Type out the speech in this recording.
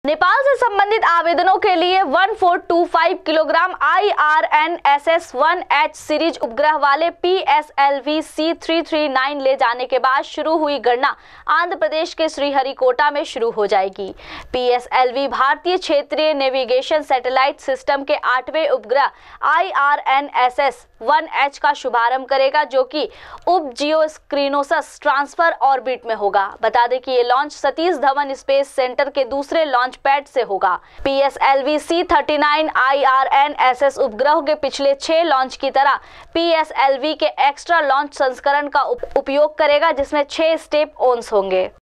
नेपाल से संबंधित आवेदनों के लिए 1425 किलोग्राम IRNSS 1H सीरीज उपग्रह वाले PSLV C339 ले जाने के बाद शुरू हुई गणना आंध्र प्रदेश के श्रीहरिकोटा में शुरू हो जाएगी। PSLV भारतीय क्षेत्रीय नेविगेशन सैटेलाइट सिस्टम के 8वें उपग्रह IRNSS 1H का शुभारंभ करेगा, जो कि उप जियोस्क्रीनोसस ट्रांसफर ऑर्बिट में होगा। बता दें कि ये launch Satish Dhawan space centre के दूसरे लॉन्च पैड से होगा। PSLV C39 IRNSS उपग्रह के पिछले 6 लॉन्च की तरह PSLV के एक्स्ट्रा लॉन्च संस्करण का उपयोग करेगा, जिसमें 6 स्टेप ऑन्स होंगे।